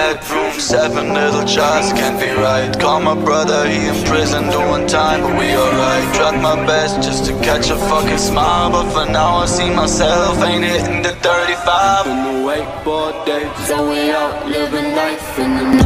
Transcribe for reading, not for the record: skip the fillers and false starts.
bedroom, 7 little shots, can't be right. Call my brother, he in prison doing time, but we alright. Tried my best just to catch a fucking smile, but for now I see myself ain't hitting the 35. Been awake 4 days, so we out living life in the